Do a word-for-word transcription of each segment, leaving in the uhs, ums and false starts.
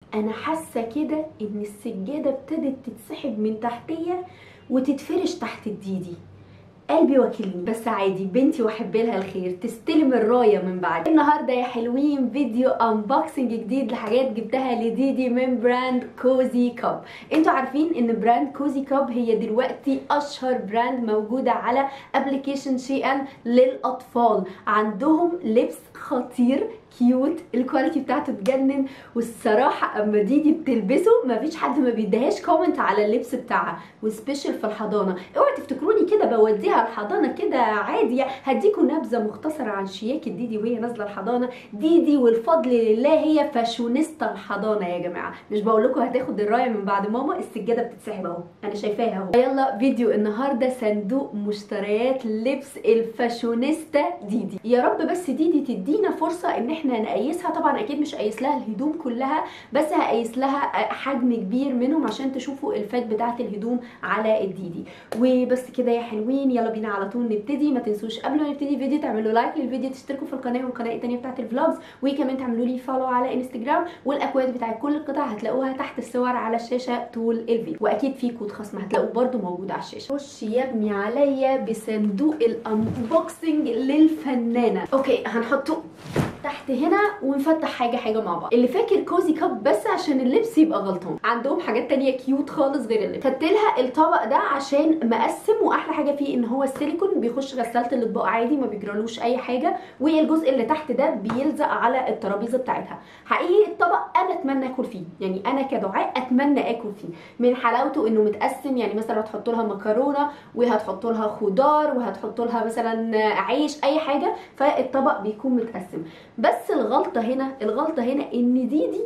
انا حاسه كده ان السجاده ابتدت تتسحب من تحتيه وتتفرش تحت الديدي. قلبي وكيلني، بس عادي، بنتي واحب لها الخير، تستلم الرايه من بعد. النهارده يا حلوين فيديو انبوكسنج جديد لحاجات جبتها لديدي من براند كوزي كاب. انتوا عارفين ان براند كوزي كاب هي دلوقتي اشهر براند موجوده على ابلكيشن شي ان للاطفال. عندهم لبس خطير كيوت، الكواليتي بتاعته تجنن، والصراحه اما ديدي بتلبسه مفيش حد ما بيديهاش كومنت على اللبس بتاعها، وسبيشال في الحضانه. اوعوا تفتكروني كده بوديها الحضانه كده عادي، هديكم نبذه مختصره عن شياكه ديدي وهي نازله الحضانه. ديدي والفضل لله هي فاشونيستا الحضانه يا جماعه، مش بقول لكم هتاخد الرايه من بعد ماما، السجاده بتتسحب اهو، انا شايفاها اهو. يلا فيديو النهارده صندوق مشتريات لبس الفاشونيستا ديدي. يا رب بس ديدي تدينا فرصه ان احنا نقيسها. طبعا اكيد مش هقيس لها الهدوم كلها، بس هقيس لها حجم كبير منهم عشان تشوفوا الفات بتاعت الهدوم على الديدي. وبس كده يا حلوين، يلا بينا على طول نبتدي. ما تنسوش قبل ما نبتدي الفيديو تعملوا لايك للفيديو، تشتركوا في القناه والقناه الثانيه بتاعت الفلوجز، وكمان تعملوا لي فولو على انستجرام، والاكواد بتاعت كل القطع هتلاقوها تحت الصور على الشاشه طول الفيديو، واكيد في كود خصم هتلاقوه برده موجود على الشاشه. خش يا ابني عليا بصندوق الانبوكسنج للفنانه. اوكي هنحطه تحت هنا ونفتح حاجه حاجه مع بعض. اللي فاكر كوزي كاب بس عشان اللبس يبقى غلطان، عندهم حاجات تانية كيوت خالص غير اللبس. خدت لها الطبق ده عشان مقسم، واحلى حاجه فيه ان هو السيليكون، بيخش غساله الاطباق عادي ما بيجرالوش اي حاجه، والجزء اللي تحت ده بيلزق على الترابيزه بتاعتها. حقيقي الطبق انا اتمنى اكل فيه، يعني انا كدعاء اتمنى اكل فيه من حلاوته انه متقسم. يعني مثلا هتحطوا لها مكرونه وهتحطوا لها خضار وهتحطوا لها مثلا عيش اي حاجه، فالطبق بيكون متقسم. بس الغلطه هنا الغلطه هنا ان ديدي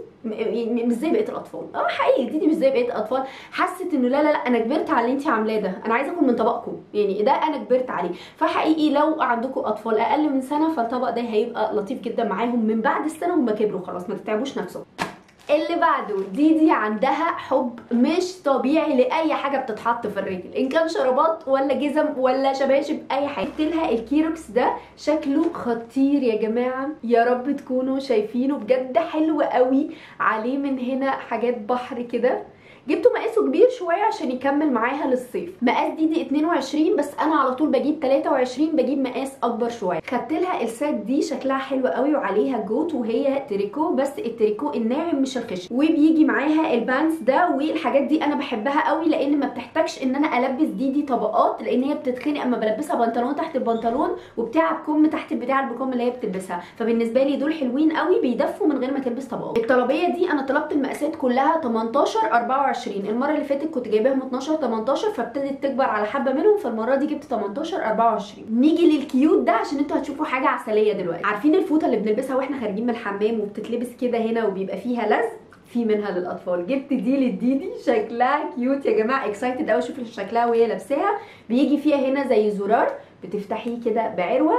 مش زي بقيه الاطفال. اه حقيقي ديدي مش زي بقيه الاطفال، حست انه لا لا لا انا كبرت على اللي انت عاملاه ده، انا عايزه اكل من طبقكم، يعني ده انا كبرت عليه. فحقيقي لو عندكم اطفال اقل من سنه فالطبق ده هيبقى لطيف جدا معاهم من بعد السنه هم كبروا خلاص، ما تتعبوش نفسهم. اللي بعده، ديدي عندها حب مش طبيعي لاي حاجه بتتحط في الرجل، ان كان شرابات ولا جزم ولا شباشب اي حاجه. جبت لها الكيروكس ده، شكله خطير يا جماعه، يا رب تكونوا شايفينه، بجد حلو قوي. عليه من هنا حاجات بحر كده، جبته مقاسه كبير شويه عشان يكمل معاها للصيف. مقاس ديدي اتنين وعشرين، بس انا على طول بجيب تلاتة وعشرين، بجيب مقاس اكبر شويه. خدت لها السات دي، شكلها حلو قوي وعليها جوت، وهي تريكو بس التريكو الناعم مش الخشن، وبيجي معاها البانس ده. والحاجات دي انا بحبها قوي لان ما بتحتاجش ان انا البس ديدي طبقات، لان هي بتتخنق اما بلبسها بنطلون تحت البنطلون وبتاع بكم تحت البتاع البكم اللي هي بتلبسها، فبالنسبه لي دول حلوين قوي، بيدفوا من غير ما تلبس طبقات. الطلبيه دي انا طلبت المقاسات كلها تمنتاشر اربعة وعشرين، المره اللي فاتت كنت جايباهم اتناشر تمنتاشر، فابتدت تكبر على حبه منهم، فالمره دي جبت تمنتاشر اربعة وعشرين. نيجي للكيوت ده عشان انتوا هتشوفوا حاجه عسليه دلوقتي. عارفين الفوطه اللي بنلبسها واحنا خارجين من الحمام وبتتلبس كده هنا وبيبقى فيها لزق؟ في منها للاطفال، جبت دي للديدي، شكلها كيوت يا جماعه، اكسايتد قوي اشوف شكلها وهي لابساها. بيجي فيها هنا زي زرار بتفتحيه كده بعروه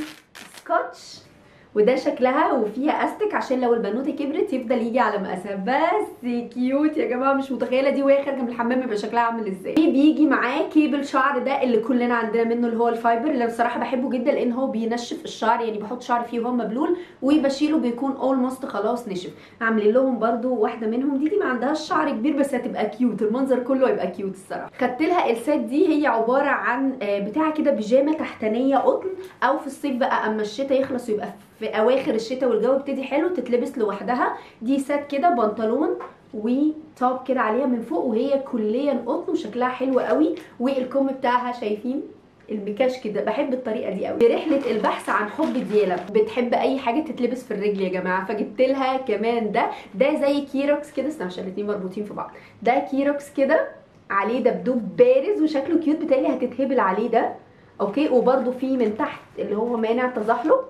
وسكotش، وده شكلها، وفيها استك عشان لو البنوته كبرت يفضل يجي على مقاسها. بس كيوت يا جماعه، مش متخيله دي وهي خارجه من الحمام يبقى شكلها عامل ازاي. بيجي معاه كيبل شعر ده اللي كلنا عندنا منه، اللي هو الفايبر، اللي بصراحه بحبه جدا لان هو بينشف الشعر، يعني بحط شعر فيه وهو مبلول وبشيله بيكون اولموست خلاص نشف. عاملين لهم برده واحده منهم، دي دي ما عندهاش شعر كبير بس هتبقى كيوت، المنظر كله هيبقى كيوت الصراحه. خدت لها السات دي، هي عباره عن بتاعه كده بيجامه تحتانيه قطن، او في الصيف بقى اما الشتاء يخلص ويبقى في اواخر الشتاء والجو ابتدي حلو تتلبس لوحدها. دي سات كده بنطلون وتوب كده عليها من فوق، وهي كليا قطن وشكلها حلو قوي، والكم بتاعها شايفين المكاش كده، بحب الطريقه دي قوي. برحله البحث عن حب ديالا بتحب اي حاجه تتلبس في الرجل يا جماعه، فجبت لها كمان ده ده زي كيروكس كده، استنى عشان الاثنين مربوطين في بعض. ده كيروكس كده عليه دبدوب بارز وشكله كيوت، بتالي هتتهبل عليه ده. اوكي، وبرده في من تحت اللي هو مانع تزحلق،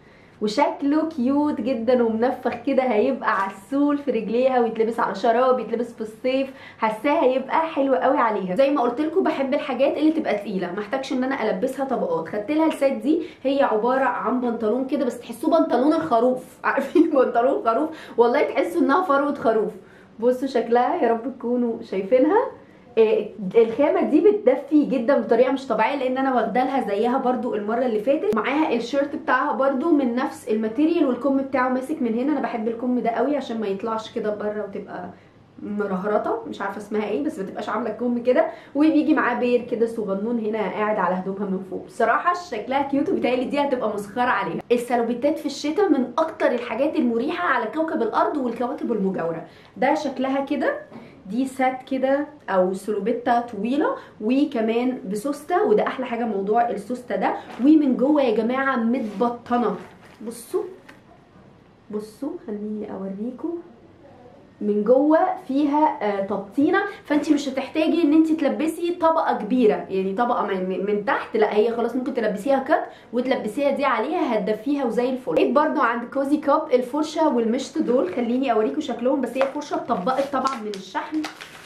وشكله كيوت جدا ومنفخ كده، هيبقى عسول في رجليها ويتلبس على شراب، يتلبس في الصيف، حاساه هيبقى حلو قوي عليها. زي ما قلت لكم بحب الحاجات اللي تبقى تقيله، ما احتاجش ان انا البسها طبقات. خدت لها السات دي، هي عباره عن بنطلون كده بس تحسوه بنطلون الخروف، عارفين بنطلون خروف، والله تحسوا انها فروه خروف. بصوا شكلها، يا رب تكونوا شايفينها، آه، الخامه دي بتدفي جدا بطريقه مش طبيعيه، لان انا واخده لها زيها برده المره اللي فاتت. معاها الشيرت بتاعها برده من نفس الماتيريال، والكم بتاعه ماسك من هنا. انا بحب الكم ده قوي عشان ما يطلعش كده بره وتبقى مرهرطه، مش عارفه اسمها ايه، بس ما تبقاش عامله كم كده. وبيجي معاه بير كده صغنون هنا قاعد على هدومها من فوق. بصراحه شكلها كيوت، وبالتالي دي هتبقى مسخره عليها. السلوبيتات في الشتاء من اكتر الحاجات المريحه على كوكب الارض والكواكب المجاوره. ده شكلها كده، دي سات كده او سلوبيتا طويله وكمان بسوسته، وده احلى حاجه موضوع السوسته ده. ومن جوه يا جماعه متبطنه، بصوا بصوا خليني اوريكم. من جوه فيها آه تبطينه، فانت مش هتحتاجي ان انت تلبسي طبقه كبيره، يعني طبقه من, من تحت، لا هي خلاص ممكن تلبسيها كات وتلبسيها دي عليها، هتدفيها وزي الفل. لقيت برده عند كوزي كاب الفرشه والمشط دول، خليني اوريكم شكلهم. بس هي فرشه اتطبقت طبعا من الشحن،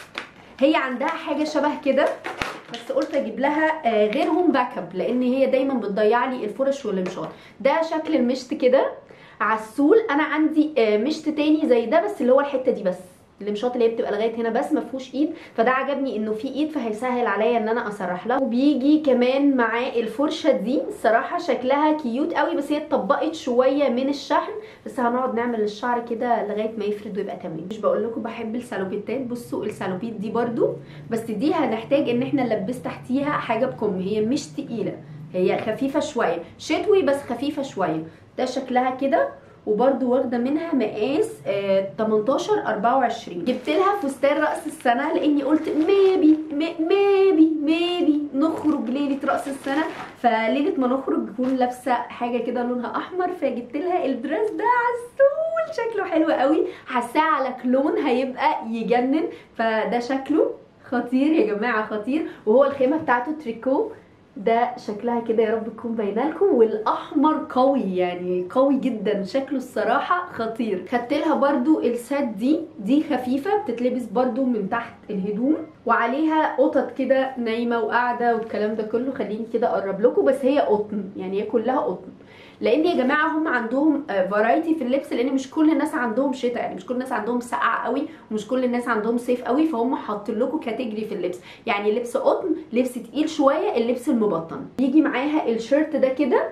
هي عندها حاجه شبه كده، بس قلت اجيب لها آه غيرهم باك اب، لان هي دايما بتضيع لي الفرش والمشاط. ده شكل المشط كده عسول. انا عندي مشط تاني زي ده، بس اللي هو الحته دي بس، المشاط اللي هي بتبقى لغايه هنا بس ما فيهوش ايد، فده عجبني انه في ايد فهيسهل عليا ان انا اسرح لها. وبيجي كمان معاه الفرشه دي، الصراحه شكلها كيوت قوي، بس هي اتطبقت شويه من الشحن، بس هنقعد نعمل الشعر كده لغايه ما يفرد ويبقى تمام. مش بقول لكم بحب السالوبيتات؟ بصوا السالوبيت دي برده، بس دي هنحتاج ان احنا نلبس تحتيها حاجه بكم، هي مش تقيله، هي خفيفه شويه، شتوي بس خفيفه شويه. ده شكلها كده، وبرده واخده منها مقاس آه تمنتاشر اربعة وعشرين. جبت لها فستان راس السنه، لاني قلت ميبي ميبي ميبي نخرج ليله راس السنه، فليله ما نخرج نكون لابسه حاجه كده لونها احمر. فجبت لها الدريس ده عسول، شكله حلو قوي، حاساه على كلون هيبقى يجنن. فده شكله خطير يا جماعه، خطير. وهو الخيمه بتاعته تريكو، ده شكلها كده يا رب تكون باينه لكم. والاحمر قوي يعني قوي جدا، شكله الصراحه خطير. خدت لها برده السات دي، دي خفيفه بتتلبس برده من تحت الهدوم، وعليها قطط كده نايمه وقاعده والكلام ده كله. خليني كده اقرب لكم، بس هي قطن يعني، هي كلها قطن، لان يا جماعه هم عندهم فرايتي في اللبس، لان مش كل الناس عندهم شتاء، يعني مش كل الناس عندهم سقعه قوي، ومش كل الناس عندهم صيف قوي، فهم حاطين لكم كاتيجري في اللبس، يعني لبس قطن، لبس تقيل شويه، اللبس المبطن. يجي معاها الشيرت ده كده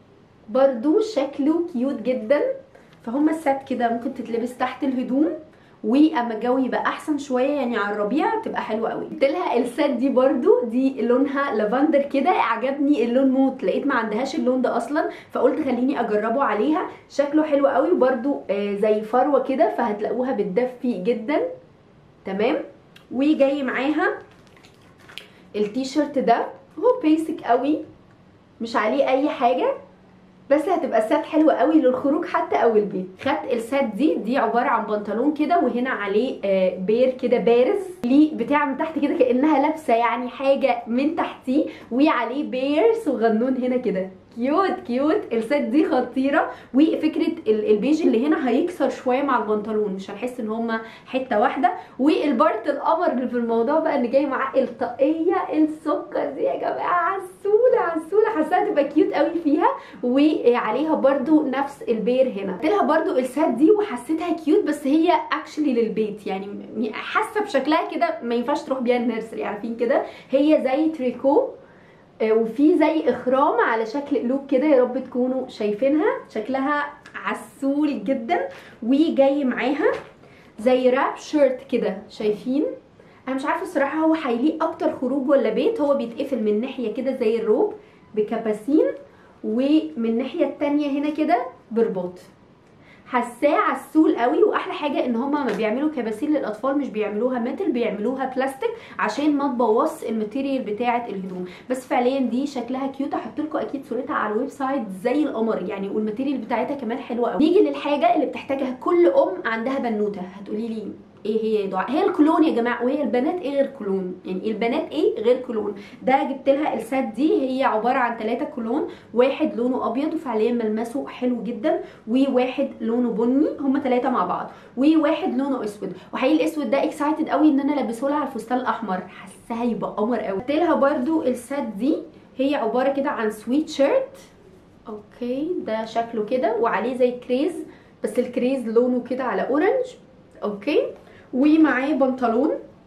برضو شكله كيوت جدا. فهم السات كده ممكن تتلبس تحت الهدوم، واما الجو يبقى احسن شويه يعني على الربيع تبقى حلوه قوي. جبت لها السات دي برضو، دي لونها لافندر كده، عجبني اللون موت، لقيت ما عندهاش اللون ده اصلا، فقلت خليني اجربه عليها. شكله حلو قوي برضو، آه زي فروه كده، فهتلاقوها بتدفي جدا تمام. وجاي معاها التيشيرت ده، هو بيسك قوي مش عليه اي حاجه، بس هتبقى سات حلوه قوي للخروج حتى او البيت. خدت السات دي، دي عباره عن بنطلون كده، وهنا عليه آه بير كده بارز، ليه بتاع من تحت كده كانها لابسه يعني حاجه من تحتيه، وعليه بير صغنون هنا كده، كيوت كيوت. السات دي خطيره. وفكره البيج اللي هنا هيكسر شويه مع البنطلون، مش هنحس ان هما حته واحده. والبارت القمر اللي في الموضوع بقى ان جاي معاه الطاقيه السكر دي يا جماعه، عسوله عسوله، حاساها تبقى كيوت قوي فيها. وعليها برده نفس البير هنا. قلت لها برده السات دي وحسيتها كيوت، بس هي اكشلي للبيت، يعني حاسه بشكلها كده ما ينفعش تروح بيها النيرسري، عارفين كده، هي زي تريكو وفي زي اخرام على شكل قلوب كده، يا رب تكونوا شايفينها، شكلها عسول جدا. وجاي معاها زي راب شيرت كده، شايفين؟ انا مش عارفه الصراحه هو هيليق اكتر خروج ولا بيت. هو بيتقفل من ناحيه كده زي الروب بكباسين، ومن الناحيه التانيه هنا كده برباط. حاساه عسول قوي. واحلى حاجه ان هما ما بيعملوا كباسين للاطفال، مش بيعملوها ميتال، بيعملوها بلاستيك عشان ما تبوظش الماتيريال بتاعه الهدوم. بس فعليا دي شكلها كيوت، هحط لكم اكيد صورتها على الويب سايت زي القمر يعني، والماتيريال بتاعتها كمان حلوه قوي. نيجي للحاجه اللي بتحتاجها كل ام عندها بنوته. هتقولي لي ايه هي يا دعاء؟ هي الكولون يا جماعه. وهي البنات ايه غير كولون؟ يعني البنات ايه غير كولون؟ ده جبت لها السات دي، هي عباره عن ثلاثة كولون، واحد لونه ابيض وفعليا ملمسه حلو جدا، وواحد لونه بني، هما ثلاثه مع بعض، وواحد لونه اسود. وحقيقي الاسود ده اكسايتد قوي ان انا البسه لها على الفستان الاحمر، حاساها هيبقى قمر قوي. جبت لها برده السات دي، هي عباره كده عن سويت شيرت، اوكي ده شكله كده، وعليه زي كريز، بس الكريز لونه كده على اورنج، اوكي. ومعاه بنطلون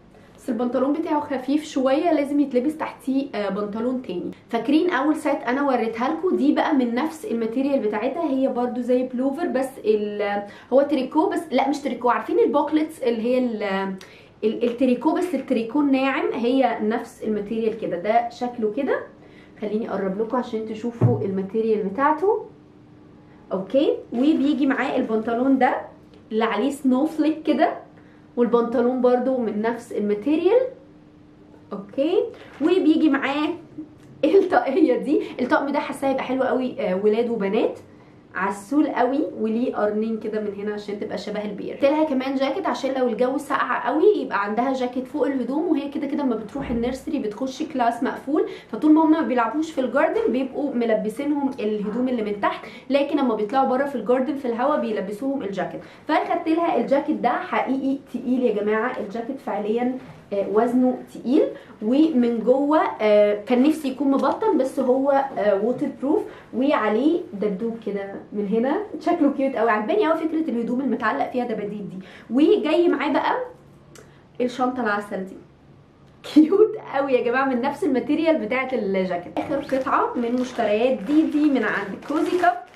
بس البنطلون بتاعه خفيف شويه، لازم يتلبس تحتيه آه بنطلون تاني. فاكرين اول سات انا وريتها لكم دي بقى من نفس الماتيريال بتاعتها، هي برده زي بلوفر بس هو تريكو، بس لا مش تريكو، عارفين البوكلتس اللي هي التريكو بس التريكو الناعم، هي نفس الماتيريال كده. ده شكله كده، خليني اقرب لكم عشان تشوفوا الماتيريال بتاعته. اوكي، وبيجي معاه البنطلون ده اللي عليه سنو فليك كده، والبنطلون برده من نفس الماتيريال. اوكي، وبيجي معاه الطاقيه دي. الطقم ده حاساه هيبقى حلو قوي آه ولاد وبنات، عسول قوي، وليه قرنين كده من هنا عشان تبقى شبه البير. لها كمان جاكيت عشان لو الجو ساقع قوي يبقى عندها جاكيت فوق الهدوم، وهي كده كده لما بتروح النيرسري بتخش كلاس مقفول، فطول ما هم ما بيلعبوش في الجاردن بيبقوا ملبسينهم الهدوم اللي من تحت، لكن لما بيطلعوا بره في الجاردن في الهواء بيلبسوهم الجاكيت. فاخدت لها الجاكيت ده، حقيقي تقيل يا جماعه، الجاكيت فعليا وزنه تقيل، ومن جوه كان نفسي يكون مبطن بس هو ووتر بروف، وعليه دبدوب كده من هنا، شكله كيوت قوي، عجباني قوي فكره الهدوم المتعلق فيها دباديب دي. وجاي معاه بقى الشنطه العسل دي، كيوت قوي يا جماعه، من نفس الماتيريال بتاعه الجاكيت. اخر قطعه من مشتريات دي دي من عند كوزي كاب،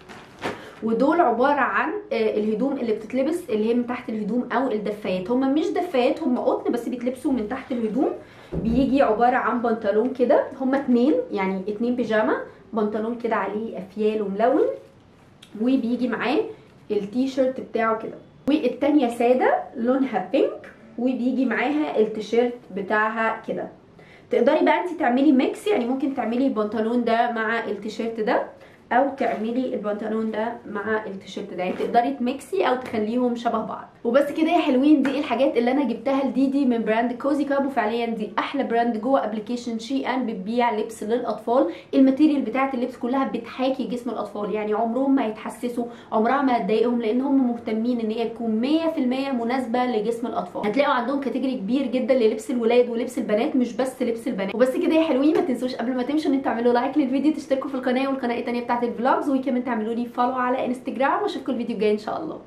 ودول عباره عن الهدوم اللي بتتلبس اللي هي من تحت الهدوم او الدفايات، هم مش دفايات، هم قطن بس بيتلبسوا من تحت الهدوم. بيجي عباره عن بنطلون كده، هم اتنين يعني اتنين بيجاما، بنطلون كده عليه افيال وملون، وبيجي معاه التيشيرت بتاعه كده، والتانيه ساده لونها بينك، وبيجي معاها التيشيرت بتاعها كده. تقدري بقى انت تعملي ميكس، يعني ممكن تعملي البنطلون ده مع التيشيرت ده، او تعملي البنطلون ده مع التيشيرت ده، يعني تقدري تميكسي او تخليهم شبه بعض. وبس كده يا حلوين، دي الحاجات اللي انا جبتها لديدي من براند كوزي كاب، وفعليا دي احلى براند جوه ابلكيشن شي ان بتبيع لبس للاطفال. الماتيريال بتاعه اللبس كلها بتحاكي جسم الاطفال، يعني عمرهم ما يتحسسوا، عمرها ما هتضايقهم، لان هم مهتمين ان هي تكون مية في المية مناسبه لجسم الاطفال. هتلاقوا عندهم كاتيجوري كبير جدا للبس الولاد ولبس البنات، مش بس لبس البنات. وبس كده يا حلوين، ما تنسوش قبل ما تمشوا ان انتوا تعملوا لايك للفيديو، تشتركوا في القناه والقناه الثانيه بتاعه الفلوجز، وكمان تعملوا لي فولو على انستجرام، واشوفكم الفيديو الجاي ان شاء الله.